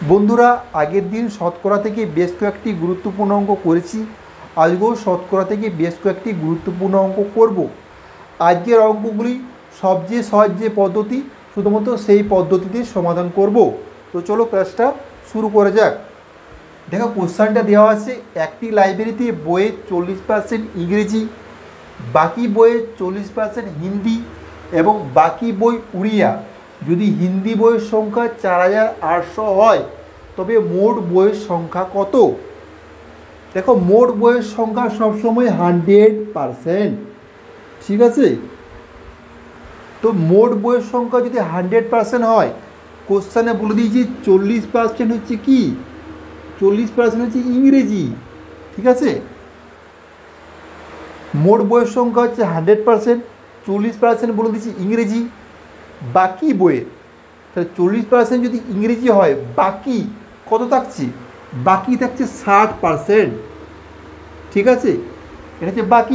বন্ধুরা, আগের দিন শতকরা থেকে বেশ কয়েকটি গুরুত্বপূর্ণ অঙ্ক করেছি। আজকেও শতকরা থেকে বেশ কয়েকটি গুরুত্বপূর্ণ অঙ্ক করব। আজকের অঙ্কগুলি সবচেয়ে সহজ যে পদ্ধতি, শুধুমাত্র সেই পদ্ধতিতে সমাধান করব। তো চলো ক্লাসটা শুরু করা যাক। দেখো, কোশ্চেনটা দেওয়া আছে, একটি লাইব্রেরিতে বইয়ের 40% ইংরেজি, বাকি বইয়ের 40% হিন্দি এবং বাকি বই উড়িয়া। যদি হিন্দি বইয়ের সংখ্যা 4800 হয়, তবে মোট বইয়ের সংখ্যা কত? দেখো, মোট বইয়ের সংখ্যা সবসময় 100%, ঠিক আছে? তো মোট বইয়ের সংখ্যা যদি 100% হয়, কোশ্চেনে বলে দিয়েছি 40% হচ্ছে কি? 40% হচ্ছে ইংরেজি, ঠিক আছে? মোট বইয়ের সংখ্যা হচ্ছে 100%, 40% বলে দিচ্ছি ইংরেজি। বাকি বইয়ের, তাহলে 40% যদি ইংরেজি হয়, বাকি কত থাকছে? বাকি থাকছে 60%, ঠিক আছে? এটা হচ্ছে বাকি,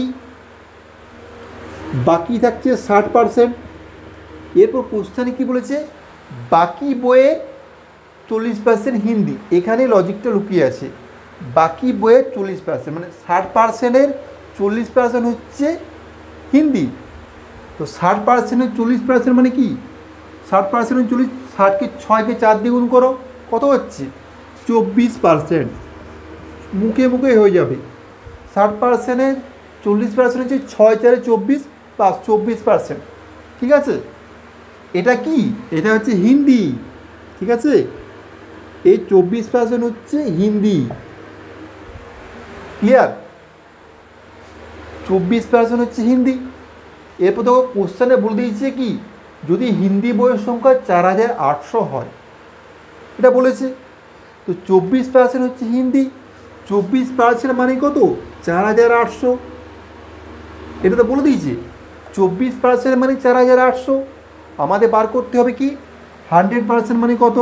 বাকি থাকছে 60%। এরপর কোশ্চেনে কী বলেছে? বাকি বইয়ের 40% হিন্দি। এখানে লজিকটা লুকিয়ে আছে। বাকি বইয়ের 40%, মানে 60%-এর 40% হচ্ছে হিন্দি। তো 60%-এর 40% মানে কি? 60%-এর 40, 60কে 6কে 4 দিয়ে গুণ করো, কত হচ্ছে? 24%। মুখে মুখে হয়ে যাবে। 60%-এর 40% হচ্ছে 6 4 24 প্লাস 24%, ঠিক আছে? এটা কি? এটা হচ্ছে হিন্দি, ঠিক আছে? এই 24% হচ্ছে হিন্দি। ক্লিয়ার? 24% হচ্ছে হিন্দি। এরপর দেখো, কোশ্চেনে বলে দিয়েছে কি, যদি হিন্দি বইয়ের সংখ্যা 4800 হয়, এটা বলেছে। তো 24% হচ্ছে হিন্দি, 24% মানে কত? 4800। এটা তো বলে দিয়েছে 24% মানে 4800। আমাদের বার করতে হবে কি 100% মানে কত,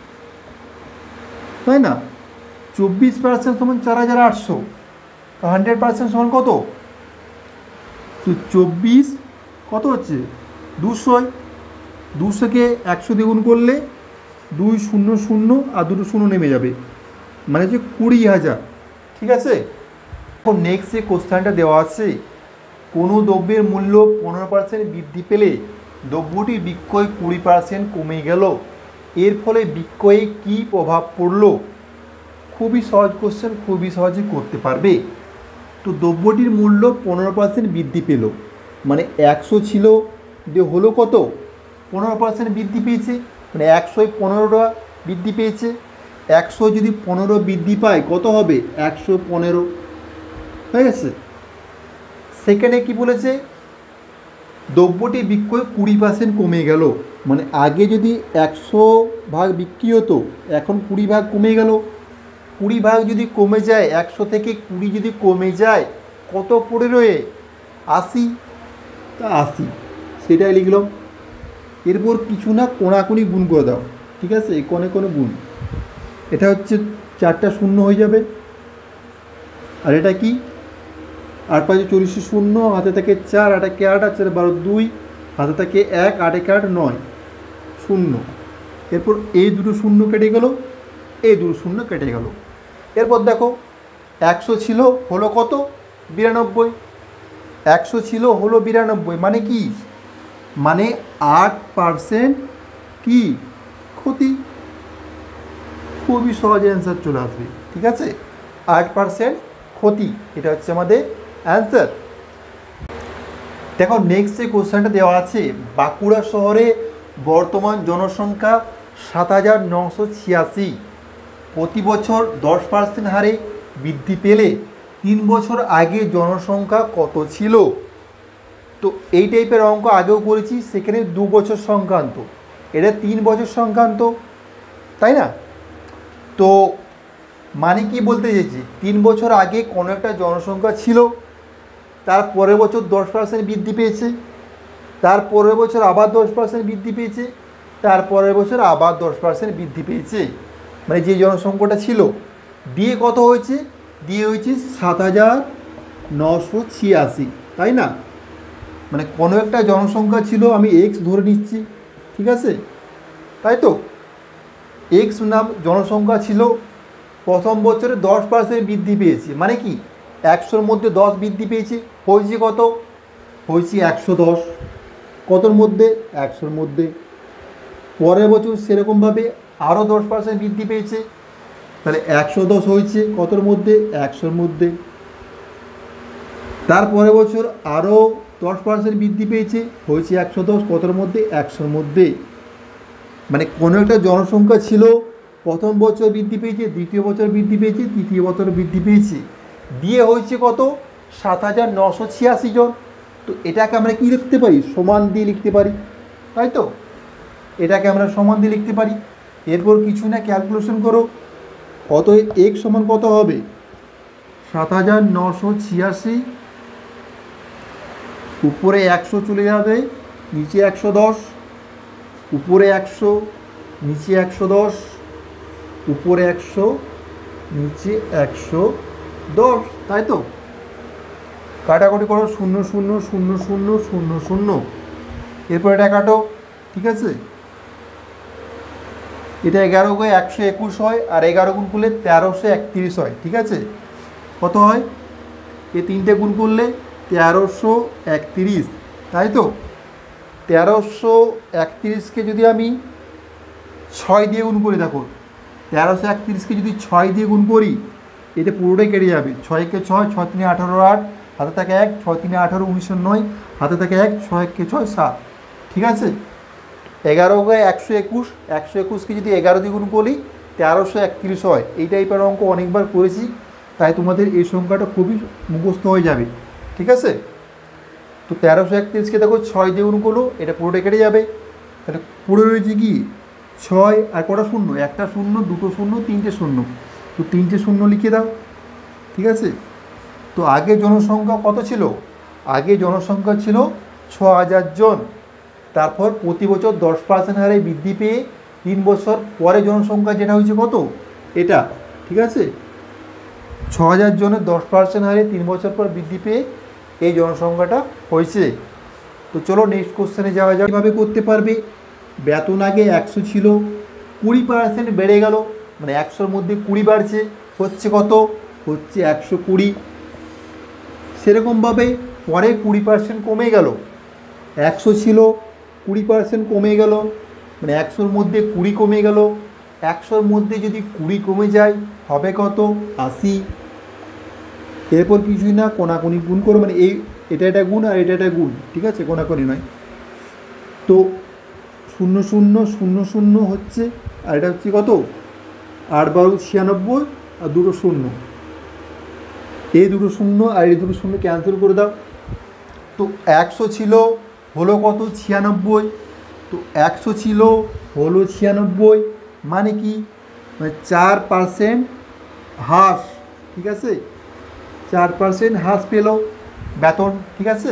তাই না? 24% সমান 4800, 100% সমান কত? তো 24 কত হচ্ছে? 200। 200কে 100 দ্বিগুণ করলে 200 আর 2 শূন্য নেমে যাবে, মানে হচ্ছে 20,000, ঠিক আছে? এখন নেক্সট যে কোশ্চেনটা দেওয়া আছে, কোনো দ্রব্যের মূল্য 15% বৃদ্ধি পেলে দ্রব্যটির বিক্রয় 20% কমে গেল, এর ফলে বিক্রয়ে কী প্রভাব পড়লো? খুবই সহজ কোশ্চেন, খুবই সহজে করতে পারবে। তো দ্রব্যটির মূল্য 15% বৃদ্ধি পেল, মানে 100 ছিল, যে হলো কত? 15% বৃদ্ধি পেয়েছে, মানে 100-য় 15 টাকা বৃদ্ধি পেয়েছে। 100 যদি 15 বৃদ্ধি পায়, কত হবে? 115 হয়ে গেছে। সেকেন্ডে কি বলেছে? দ্রব্যটি বিক্রয় 20% কমে গেল, মানে আগে যদি 100 ভাগ বিক্রি হতো, এখন 20 ভাগ কমে গেল। 20 ভাগ যদি কমে যায়, 100 থেকে 20 যদি কমে যায়, কত পড়ে রয়ে? 80। তা 80, সেটাই লিখলাম। এরপর কিছু না, কোণাকুণি গুণ করে দাও, ঠিক আছে? এই কোণে কোণে গুণ। এটা হচ্ছে 4টা শূন্য হয়ে যাবে। আর এটা কি? 8 5 40 শূন্য, হাতে থাকে 4, 8 একে 8, 4 12 2, হাতে থাকে 1, 8 একে 8 9 শূন্য। এরপর এই দুটো শূন্য কেটে গেল, এই দুটো শূন্য কেটে গেল। এরপর দেখো, 100 ছিল, হলো কত? 92। 100 ছিল, হলো 92, মানে কি? মানে 8% কি ক্ষতি। খুবই সহজে অ্যান্সার চলে আসবে, ঠিক আছে? 8% ক্ষতি, এটা হচ্ছে আমাদের অ্যান্সার। দেখো, নেক্সট যে কোশ্চেনটা দেওয়া আছে, বাঁকুড়া শহরে বর্তমান জনসংখ্যা 7986, প্রতি বছর 10% হারে বৃদ্ধি পেলে 3 বছর আগে জনসংখ্যা কত ছিল? তো এই টাইপের অঙ্ক আগেও করেছি, সেখানে 2 বছর সংক্রান্ত, এটা 3 বছর সংক্রান্ত, তাই না? তো মানে কি বলতে চাইছি, 3 বছর আগে কোনো একটা জনসংখ্যা ছিল, তার পরের বছর 10% বৃদ্ধি পেয়েছে, তার পরের বছর আবার 10% বৃদ্ধি পেয়েছে, তার পরের বছর আবার 10% বৃদ্ধি পেয়েছে, মানে যে জনসংখ্যাটা ছিল দিয়ে কত হয়েছে? দিয়ে হয়েছে 7986, তাই না? মানে কোনো একটা জনসংখ্যা ছিল, আমি এক্স ধরে নিচ্ছি, ঠিক আছে? তাই তো এক্স নাম জনসংখ্যা ছিল, প্রথম বছরে 10% বৃদ্ধি পেয়েছে, মানে কি 100-র মধ্যে 10 বৃদ্ধি পেয়েছে, হয়েছে কত? হয়েছে 110। কতর মধ্যে? 100-র মধ্যে। পরের বছর সেরকমভাবে আরও 10% বৃদ্ধি পেয়েছে, তাহলে 110 হয়েছে কতর মধ্যে? 100-র মধ্যে। তারপরের বছর আরও 10% বৃদ্ধি পেয়েছে, হয়েছে 110 কতর মধ্যে? 100-র মধ্যে। মানে কোনো একটা জনসংখ্যা ছিল, প্রথম বছর বৃদ্ধি পেয়েছে, দ্বিতীয় বছর বৃদ্ধি পেয়েছে, তৃতীয় বছর বৃদ্ধি পেয়েছে, দিয়ে হয়েছে কত? 7,986 জন। তো এটাকে আমরা কি লিখতে পারি? সমান দিয়ে লিখতে পারি, তাই তো? এটাকে আমরা সমান দিয়ে লিখতে পারি। এরপর কিছু না, ক্যালকুলেশন করো। অতএব এক্স সমান কত হবে? 7,986, উপরে 100 চলে যাবে, নিচে 110, উপরে 100, নিচে 110, উপরে 100, নিচে 110, তাই তো? কাটাকুটি করো, 0 0 0 0 0 0, এরপর এটা কাটো, ঠিক আছে? এটা 11 গুণে 121 হয়, আর 11 গুণ করলে 1331 হয়, ঠিক আছে? কত হয়? এই তিনটে গুণ করলে 1331, তাই তো? 1331কে যদি আমি 6 দিয়ে গুণ করি, দেখো 1331কে যদি 6 দিয়ে গুণ করি, এটা পুরোটাই কেটে যাবে। 6 কে 6, 6 3 18 8, হাতে থাকে 1, 6 3 18 1909, হাতে থাকে 1, 6 কে 6 7, ঠিক আছে? 11 কে 121, 121কে যদি 11 দিয়ে গুণ করি 1331 হয়। এই টাইপের অঙ্ক অনেকবার করেছি, তাই তোমাদের এই সংখ্যাটা খুবই মুখস্থ হয়ে যাবে, ঠিক আছে? তো 1331কে দেখো 6 দিয়ে গুণ করলো, এটা পুরোটা কেটে যাবে, তাহলে পুরো রয়েছে কি 6, আর কটা শূন্য? একটা শূন্য, দুটো শূন্য, তিনটে শূন্য, তো তিনটে শূন্য লিখে দাও, ঠিক আছে? তো আগে জনসংখ্যা কত ছিল? আগে জনসংখ্যা ছিল 6,000 জন। তারপর প্রতি বছর 10% হারে বৃদ্ধি পেয়ে 3 বছর পরে জনসংখ্যা যেটা হয়েছে কত? এটা, ঠিক আছে? 6,000 জনের 10% হারে 3 বছর পর বৃদ্ধি পেয়ে এই জনসংখ্যাটা হয়েছে। তো চলো নেক্সট কোশ্চেনে যাওয়া যাক। কীভাবে করতে পারবে? বেতন আগে 100 ছিল, 20% বেড়ে গেল, মানে 100-র মধ্যে 20 বাড়ছে, হচ্ছে কত? হচ্ছে 120। সেরকমভাবে পরে 20% কমে গেল, 100 ছিল, 20% কমে গেল, মানে 100-র মধ্যে 20 কমে গেল। 100-র মধ্যে যদি 20 কমে যায় হবে কত? 80। এরপর কিছুই না, কোনাকুনি গুণ করো, মানে এটা এটা গুণ আর এটা এটা গুণ, ঠিক আছে? কোনাকুনি নয়। তো 0 0 0 0 হচ্ছে, আর এটা হচ্ছে কত? 8 12 96, আর দুটো শূন্য, এই দুটো শূন্য আর এই দুটো শূন্য ক্যান্সেল করে দাও। তো 100 ছিল, হলো কত? 96। তো 100 ছিল, হলো 96, মানে কি? মানে 4% হ্রাস, ঠিক আছে? 4% হ্রাস পেল বেতন, ঠিক আছে?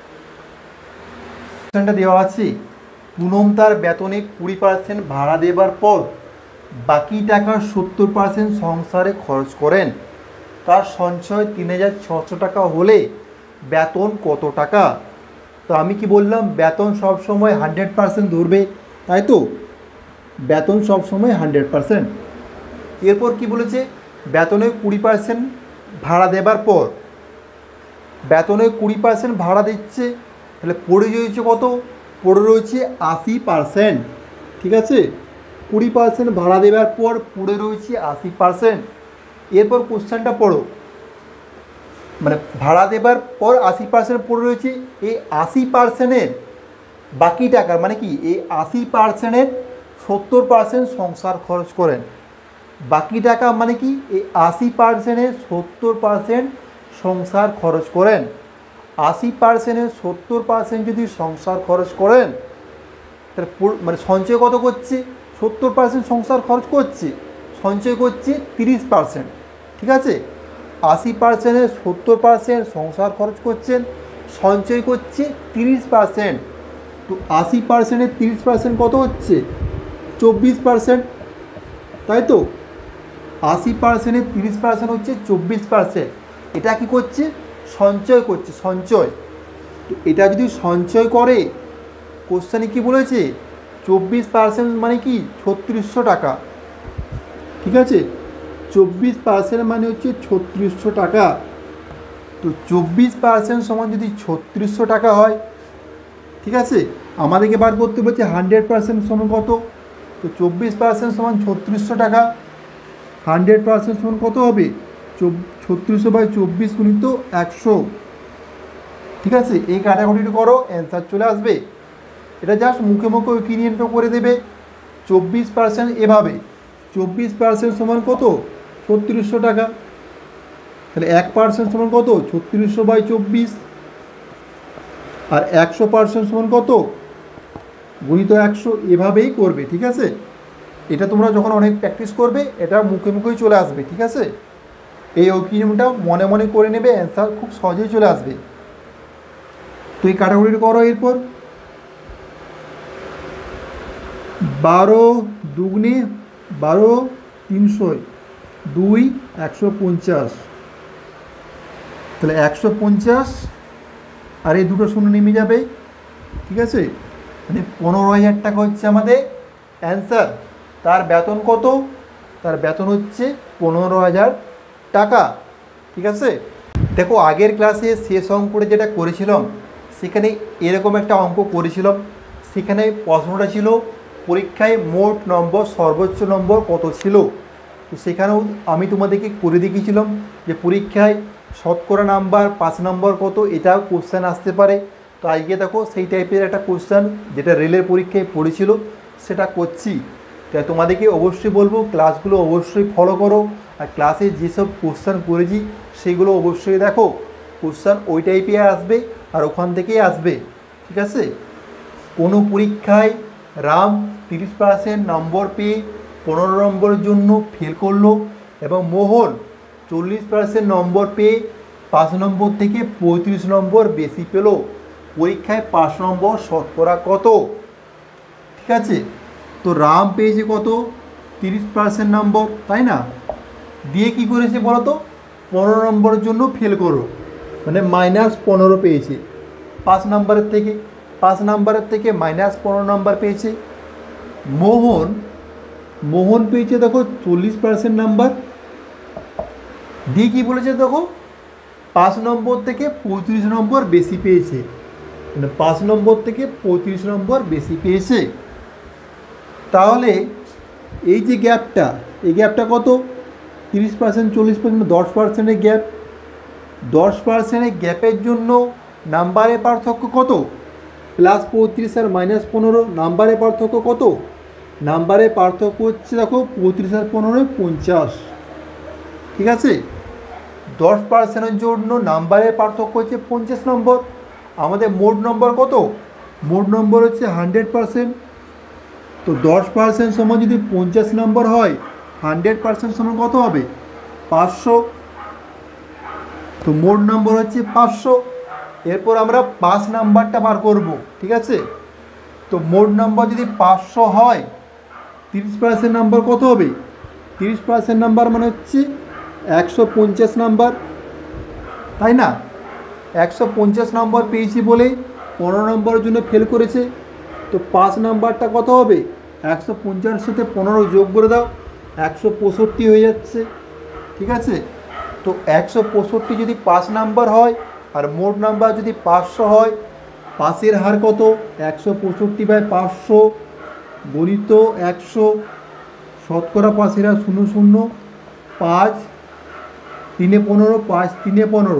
দেওয়া আছে, পুনম তার বেতনে 20% ভাড়া দেবার পর বাকি টাকার 70% সংসারে খরচ করেন। তার সঞ্চয় 3,600 টাকা হলে বেতন কত টাকা? তো আমি কি বললাম? বেতন সবসময় 100% ধরবে, তাই তো? বেতন সবসময় 100%। এরপর কি বলেছে? বেতনে 20% ভাড়া দেবার পর, বেতনে 20% ভাড়া দিচ্ছে, তাহলে পড়ে রয়েছে কত? পড়ে রয়েছে 80%, ঠিক আছে? 20% ভাড়া দেওয়ার পর পড়ে রয়েছে 80%। এরপর কোশ্চেনটা পড়ো, মানে ভাড়া দেবার পর 80% পড়ে রয়েছে, এই 80%-এর বাকি টাকার মানে কি? এই 80%-এর 70% সংসার খরচ করেন। বাকি টাকা মানে কি? এই 80%-এর 70% সংসার খরচ করেন। 80%-এর 70% যদি সংসার খরচ করেন, তাহলে মানে সঞ্চয় কত করছে? 70% সংসার খরচ করছে, সঞ্চয় করছে 30%, ঠিক আছে? 80%-এর 70% সংসার খরচ করছেন, সঞ্চয় করছে 30%। তো 80%-এর 30% কত হচ্ছে? 24%, তাই তো? 80%-এর 30% হচ্ছে 24%। এটা কি করছে? সঞ্চয় করছে, সঞ্চয়। তো এটা যদি সঞ্চয় করে, কোশ্চেনে কি বলেছে? 24% মানে কি? 3600 টাকা। ঠিক আছে, 24% মানে হচ্ছে 3600 টাকা। তো 24% সমান যদি 3600 টাকা হয়, ঠিক আছে, আমাদেরকে বার করতে বলছে 100% সমান কত। তো 24% সমান 3600 টাকা, 100% সমান কত হবে, 3600/24 গুণিত 100। ঠিক আছে, এই কাটাকুটিটা করো, অ্যান্সার চলে আসবে। এটা জাস্ট মুখে মুখে ওপিনিয়নটা করে দেবে। 24% এভাবে, 24% সমান কত, 3600 টাকা। তাহলে 1% সমান কত, 3600/24। আর 100% সমান কত, গুণিত 100। এভাবেই করবে। ঠিক আছে, এটা তোমরা যখন অনেক প্র্যাকটিস করবে এটা মুখে মুখেই চলে আসবে। ঠিক আছে, এই ওপিনিয়নটা মনে মনে করে নেবে, অ্যান্সার খুব সহজেই চলে আসবে। তো এই কাটাকুটিটা করো। এরপর 12 দুগুণে 12 300, 2 150। তাহলে 150 আর এই দুটো শূন্য নেমে যাবে। ঠিক আছে, মানে 15,000 টাকা হচ্ছে আমাদের অ্যান্সার। তার বেতন কত, তার বেতন হচ্ছে 15,000 টাকা। ঠিক আছে, দেখো আগের ক্লাসে শেষ অঙ্কটা যেটা করেছিলাম সেখানে এরকম একটা অঙ্ক করেছিলাম। সেখানে প্রশ্নটা ছিল পরীক্ষায় মোট নম্বর সর্বোচ্চ নম্বর কত ছিল। তো সেখানেও আমি তোমাদেরকে করে দেখিয়েছিলাম যে পরীক্ষায় শতকরা নাম্বার 5 নম্বর কত, এটাও কোশ্চেন আসতে পারে। তো আজকে দেখো সেই টাইপের একটা কোশ্চেন যেটা রেলের পরীক্ষায় পড়েছিল সেটা করছি। তাই তোমাদেরকে অবশ্যই বলবো ক্লাসগুলো অবশ্যই ফলো করো, আর ক্লাসে যেসব কোশ্চেন করেছি সেগুলো অবশ্যই দেখো। কোশ্চেন ওই টাইপের আসবে আর ওখান থেকেই আসবে। ঠিক আছে, কোনো পরীক্ষায় রাম 30% নম্বর পেয়ে 15 নম্বরের জন্য ফেল করলো এবং মোহন 40% নম্বর পেয়ে 5 নম্বর থেকে 35 নম্বর বেশি পেল। পরীক্ষায় 5 নম্বর শতকরা কত। ঠিক আছে, তো রাম পেয়েছে কত, 30% নম্বর, তাই না, দিয়ে কী করেছে বলো তো, 15 নম্বরের জন্য ফেল করো, মানে -15 পেয়েছে 5 নম্বরের থেকে, 5 নম্বরের থেকে -15 নম্বর পেয়েছে। মোহন পেয়েছে দেখো 40% নাম্বার, দিয়ে কী বলেছে দেখো 5 নম্বর থেকে 35 নম্বর বেশি পেয়েছে, মানে 5 নম্বর থেকে 35 নম্বর বেশি পেয়েছে। তাহলে এই যে গ্যাপটা, এই গ্যাপটা কত, 30% 40%, 10%-এর গ্যাপ। 10%-এর গ্যাপের জন্য নাম্বারের পার্থক্য কত, +35 আর -15 নাম্বারের পার্থক্য কত, নাম্বারের পার্থক্য হচ্ছে দেখো 35 আর 15 50। ঠিক আছে, 10%-এর জন্য নাম্বারের পার্থক্য হচ্ছে 50 নম্বর। আমাদের মোট নম্বর কত, মোট নম্বর হচ্ছে 100%। তো 10% সমান যদি 50 নম্বর হয়, 100% সমান কত হবে, 500। তো মোট নম্বর হচ্ছে 500। এরপর আমরা 5 নাম্বারটা বার করব। ঠিক আছে, তো মোট নম্বর যদি 500 হয়, 30% নাম্বার কত হবে, 30% নাম্বার মানে হচ্ছে 150 নাম্বার, তাই না। 150 নম্বর পেয়েছি বলে 15 নম্বরের জন্য ফেল করেছে। তো 5 নাম্বারটা কত হবে, 150-এর সাথে 15 যোগ করে দাও, 165 হয়ে যাচ্ছে। ঠিক আছে, তো 165 যদি 5 নাম্বার হয় আর মোট নাম্বার যদি 500 হয়, পাশের হার কত, 165/500 গণিত 100, শতকরা পাশের হার 00, 5 3 15, 5 3 15,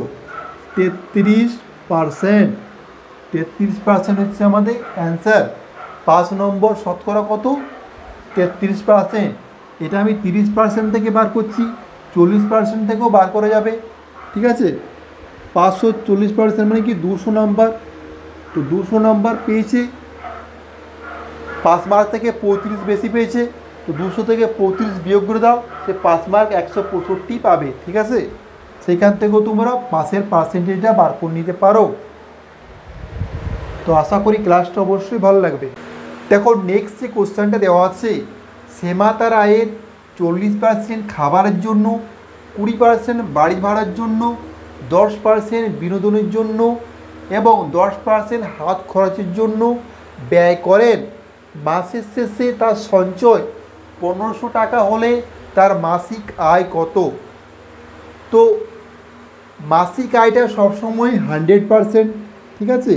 33%। 33% হচ্ছে আমাদের অ্যান্সার। 5 নম্বর শতকরা কত, 33%। এটা আমি 30% থেকে বার করছি, 40% থেকেও বার করা যাবে। ঠিক আছে, 540% মানে কি 200 নাম্বার। তো 200 নাম্বার পেয়েছে, 5 মার্ক থেকে 35 বেশি পেয়েছে। তো 200 থেকে 35 বিয়োগ করে দাও, সে 5 মার্ক 165 পাবে। ঠিক আছে, সেখান থেকেও তোমরা পাসের পার্সেন্টেজটা বার করে নিতে পারো। তো আশা করি ক্লাসটা অবশ্যই ভালো লাগবে। দেখো নেক্সট যে কোশ্চেনটা দেওয়া আছে, সেমা তার আয়ের 40% খাবারের জন্য, 20% বাড়ি ভাড়ার জন্য, 10% বিনোদনের জন্য এবং 10% হাত খরচের জন্য ব্যয় করেন। মাসের শেষে তার সঞ্চয় 1500 টাকা হলে তার মাসিক আয় কত? তো মাসিক আয়টা সবসময় 100%, ঠিক আছে,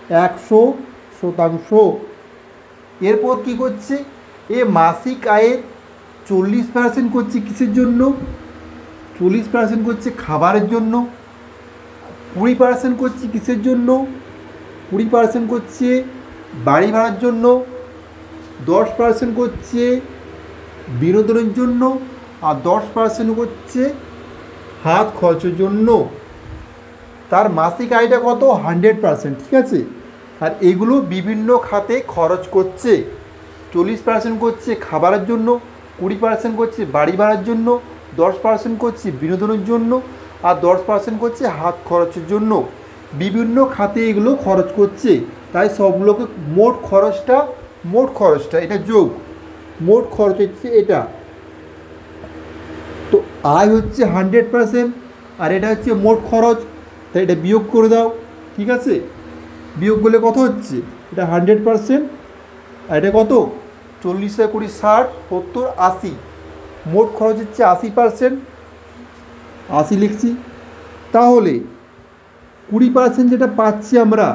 100%। এরপর কি করছে, এ মাসিক আয়ের 40% করছে কিসের জন্য? 40% করছে খাবারের জন্য, 20% করছে কিসের জন্য? 20% করছে বাড়ি ভাড়ার জন্য, 10% করছে বিনোদনের জন্য, আর 10% করছে হাত খরচের জন্য। তার মাসিক আয়টা কত? 100%, ঠিক আছে। আর এগুলো বিভিন্ন খাতে খরচ করছে। 40% করছে খাবারের জন্য, 20% করছে বাড়ি ভাড়ার জন্য, 10% করছে বিনোদনের জন্য, আর 10% করছে হাত খরচের জন্য। বিভিন্ন খাতে এগুলো খরচ করছে, তাই সবগুলোকে মোট খরচটা এটা যোগ, মোট খরচ হচ্ছে এটা। তো আয় হচ্ছে 100% আর এটা হচ্ছে মোট খরচ, তাই এটা বিয়োগ করে দাও, ঠিক আছে। বিয়োগ করলে কত হচ্ছে? এটা 100% আর এটা কত? 40, 20, 60, 70, 80। মোট খরচ হচ্ছে 80%, 80 লিখছি। তাহলে 20% যেটা পাচ্ছি আমরা,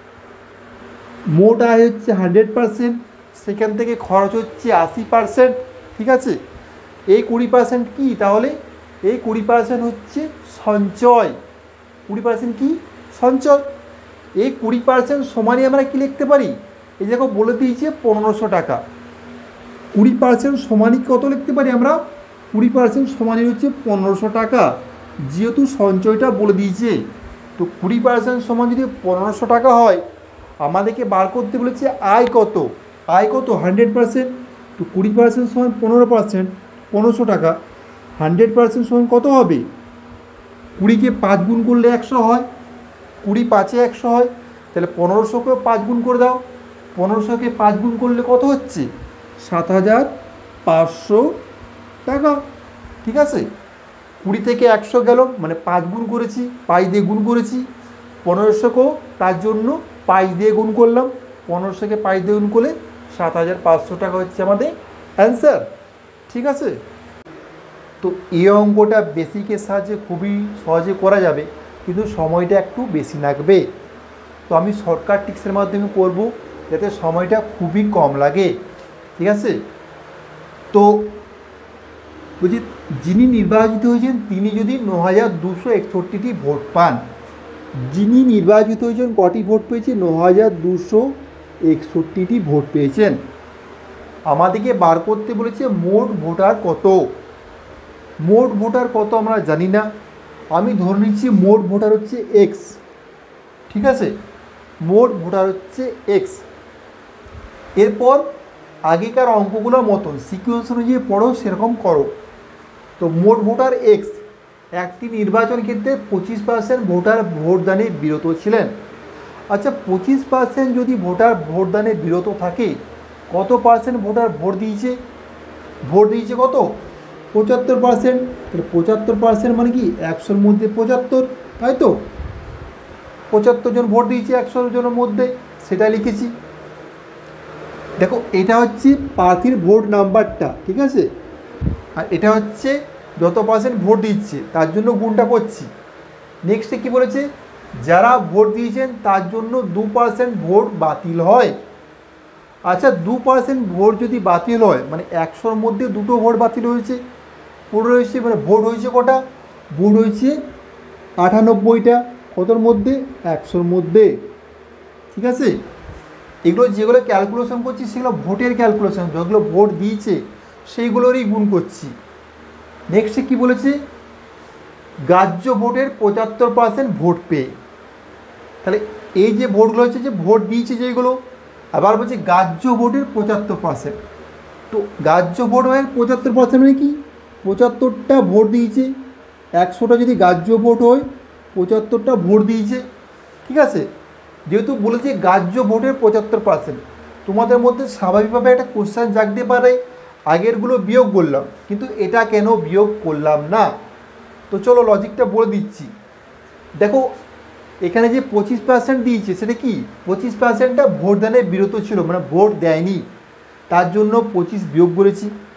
মোট আয় হচ্ছে 100%, সেখান থেকে খরচ হচ্ছে 80%, ঠিক আছে। এই 20% কি তাহলে? এই 20% হচ্ছে সঞ্চয়। 20% কি? সঞ্চয়। এই 20% সমানই আমরা কি লিখতে পারি? এই দেখো বলে দিয়েছে 1500 টাকা। 20% সমানই কত লিখতে পারি আমরা? 20% সমানই হচ্ছে 1500 টাকা, যেহেতু সঞ্চয়টা বলে দিয়েছে। তো 20% সমান যদি 1500 টাকা হয়, আমাদেরকে বার করতে বলেছে আয় কত? আয় কত? 100%। তো 20% সমান 15%, 1500 টাকা। 100% সমান কত হবে? 20কে 5 গুণ করলে 100 হয়, 20 5-এ 100 হয়, তাহলে 1500কেও 5 গুণ করে দাও। 1500কে 5 গুণ করলে কত হচ্ছে? 7500 টাকা, ঠিক আছে। 20 থেকে 100 গেল, মানে 5 গুণ করেছি, পাই দিয়ে গুণ করেছি। 1500কেও তার জন্য পাই দিয়ে গুণ করলাম, 1500কে পাই দিয়ে গুণ করলে 7500 টাকা হচ্ছে আমাদের অ্যান্সার, ঠিক আছে। তো এই অঙ্কটা বেসিকের সাহায্যে খুবই সহজে করা যাবে, কিন্তু সময়টা একটু বেশি লাগবে। তো আমি শর্টকাট ট্রিক্সের মাধ্যমে করব, যাতে সময়টা খুবই কম লাগে, ঠিক আছে। তো বলছি, যিনি নির্বাচিত হয়েছেন তিনি যদি 9261টি ভোট পান, যিনি নির্বাচিত হয়েছেন কটি ভোট পেয়েছে? 9261টি ভোট পেয়েছেন। আমাদেরকে বার করতে বলেছে মোট ভোটার কত। মোট ভোটার কত আমরা জানি না, আমি ধরে নিচ্ছি মোট ভোটার হচ্ছে এক্স, ঠিক আছে। মোট ভোটার হচ্ছে এক্স। এরপর আগেকার অঙ্কগুলোর মতন সিকুয়েন্স অনুযায়ী পড়ো, সেরকম করো। তো মোট ভোটার এক্স, একটি নির্বাচন ক্ষেত্রে 25% ভোটার ভোটদানে বিরত ছিলেন। আচ্ছা, 25% যদি ভোটার ভোটদানে বিরত থাকে, কত পার্সেন্ট ভোটার ভোট দিয়েছে? ভোট দিয়েছে কত? 75%। তাহলে 75% মানে কি 100-র মধ্যে 75, তাই তো। 75 জন ভোট দিয়েছে 100 জনের মধ্যে, সেটা লিখেছি। দেখো, এটা হচ্ছে প্রার্থীর ভোট নাম্বারটা, ঠিক আছে। আর এটা হচ্ছে যত পার্সেন্ট ভোট দিচ্ছে তার জন্য গুণটা করছি। নেক্সটে কি বলেছে? যারা ভোট দিয়েছেন তার জন্য 2% ভোট বাতিল হয়। আচ্ছা, 2% ভোট যদি বাতিল হয়, মানে 100-র মধ্যে 2টো ভোট বাতিল হয়েছে, পড়ে রয়েছে, মানে ভোট হয়েছে কটা? ভোট হয়েছে 98টা। কতর মধ্যে? 100-র মধ্যে, ঠিক আছে। এগুলো যেগুলো ক্যালকুলেশন করছি সেগুলো ভোটের ক্যালকুলেশন, যেগুলো ভোট দিয়েছে সেইগুলোরই গুণ করছি। নেক্সটে কি বলেছে? গ্রাহ্য ভোটের 75% ভোট পেয়ে। তাহলে এই যে ভোটগুলো হচ্ছে যে ভোট দিয়েছে যেগুলো, আবার বলছে গ্রাহ্য ভোটের 75%। তো গ্রাহ্য ভোট হয় 75%, মানে কি 75টা ভোট দিয়েছে। 100টা যদি গ্রাহ্য ভোট হয়, 75টা ভোট দিয়েছে, ঠিক আছে। যেহেতু বলেছে গ্রাহ্য ভোটের 75%, তোমাদের মধ্যে স্বাভাবিকভাবে একটা কোশ্চেন জাগতে পারে, আগেরগুলো বিয়োগ করলাম কিন্তু এটা কেন বিয়োগ করলাম না। তো চলো লজিকটা বলে দিচ্ছি। দেখো, এখানে যে 25% দিয়েছে সেটা কি? 25%টা ভোটদানে বিরত ছিল, মানে ভোট দেয়নি, তার জন্য 25 বিয়োগ করেছি।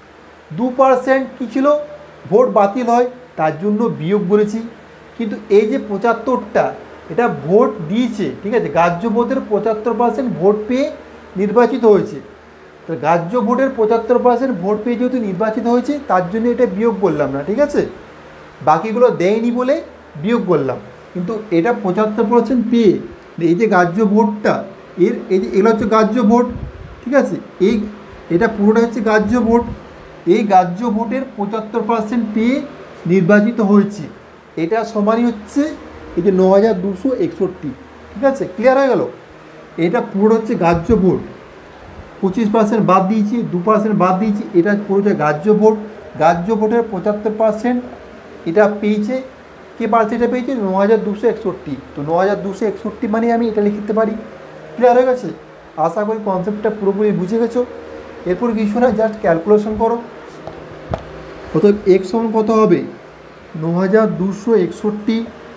2% কী ছিল, ভোট বাতিল হয়, তার জন্য বিয়োগ বলেছি। কিন্তু এই যে 75টা, এটা ভোট দিয়েছে, ঠিক আছে, গ্রাহ্য ভোটের 75% ভোট পেয়ে নির্বাচিত হয়েছে। তো গ্রাহ্য ভোটের 75% ভোট পেয়ে যেহেতু নির্বাচিত হয়েছে, তার জন্য এটা বিয়োগ করলাম না, ঠিক আছে। বাকিগুলো দেয়নি বলে বিয়োগ করলাম, কিন্তু এটা 75% পেয়ে, এই যে গ্রাহ্য ভোটটা, এই যে এগুলো হচ্ছে গ্রাহ্য ভোট, ঠিক আছে, এটা পুরোটা হচ্ছে গ্রাহ্য ভোট। এই গ্রাহ্য ভোটের 75% পেয়ে নির্বাচিত হয়েছে, এটা সমানই হচ্ছে এই যে 9261, ঠিক আছে, ক্লিয়ার হয়ে গেল। এটা পুরো হচ্ছে গ্রাহ্য ভোট, 25% বাদ দিয়েছি, 2% বাদ দিয়েছি, এটা পুরোটা গ্রাহ্য ভোট। গ্রাহ্য ভোটের 75% এটা পেয়েছে, কে পারছে, এটা পেয়েছে 9261। তো 9261 মানে আমি এটা লিখতে পারি। ক্লিয়ার হয়ে গেছে? আশা করি কনসেপ্টটা পুরোপুরি বুঝে গেছো। এরপর কিছু না, জাস্ট ক্যালকুলেশন করো। অতএব x সমান কত হবে, 9261,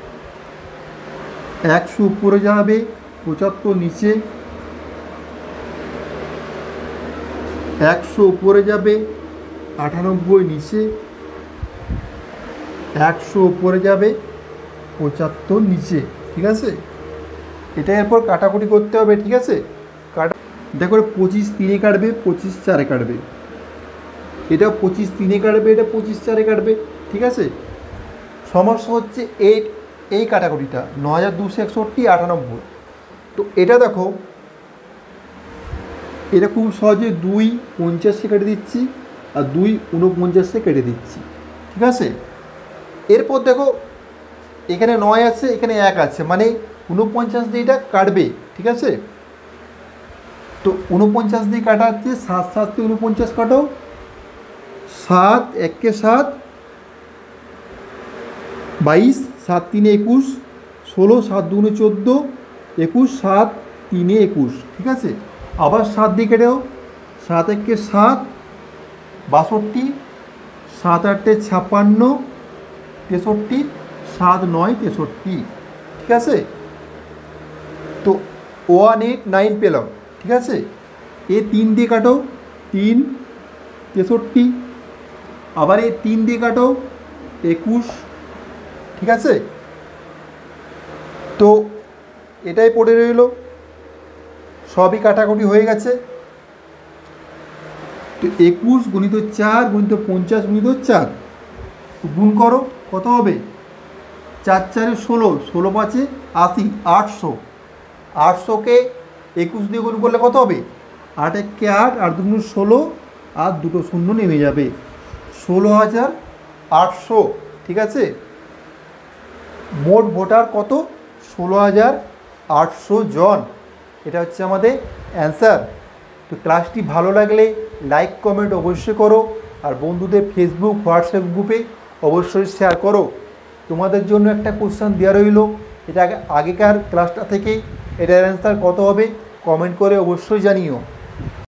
100 উপরে যাবে, 75 নিচে, 100 উপরে যাবে, 98 নিচে, 100 উপরে যাবে, 75 নিচে, ঠিক আছে। এটা এরপর কাটাকুটি করতে হবে, ঠিক আছে। দেখো 25 3-এ কাটবে, 25 4-এ কাটবে, এটা 25 3-এ কাটবে, এটা 25 4-এ কাটবে, ঠিক আছে। সমস্যা হচ্ছে এই কাটাকুটিটা 9261 98। তো এটা দেখো, এটা খুব সহজে 2 50-এ কেটে দিচ্ছি, আর 2 49-এ কেটে দিচ্ছি, ঠিক আছে। এরপর দেখো এখানে 9 আছে, এখানে 1 আছে, মানে 49 দিয়ে এটা কাটবে, ঠিক আছে। তো 49 দিয়ে কাটা হচ্ছে, 7 7 49 কাটো, 7 1 7 22, 7 3 21, 16, 7 2 14, 21, 7 3 21, ঠিক আছে। আবার 7 দিয়ে কেটেও, 7 1 7 62, 7 8 56 63, 7 9 63, ঠিক আছে। তো 189 পেলাম, ঠিক আছে। 3 দিয়ে কাটো, 3 63, আবার 3 দিয়ে কাটো, 21, ঠিক আছে। তো এটাই পড়ে রইল, সবই কাটাকুটি হয়ে গেছে। তো 21 গুণিত 4 গুণিত 50 গুণিত 4, গুণ করো, কত হবে, 4 4 16, 16 5 80, 800। 800কে 21 দিয়ে গুণ করলে কত হবে, 8 1 8, 8 2 16, আর 2 শূন্য নেমে যাবে, 16,800, ঠিক আছে। মোট ভোটার কত, 16,800 জন। এটা হচ্ছে আমাদের অ্যান্সার। তো ক্লাসটি ভালো লাগলে লাইক কমেন্ট অবশ্যই করো, আর বন্ধুদের ফেসবুক হোয়াটসঅ্যাপ গ্রুপে অবশ্যই শেয়ার করো। তোমাদের জন্য একটা কোশ্চেন দেওয়া রইল, এটা আগেকার ক্লাসটা থেকেই, এটার অ্যান্সার কত হবে কমেন্ট করে অবশ্যই জানিও।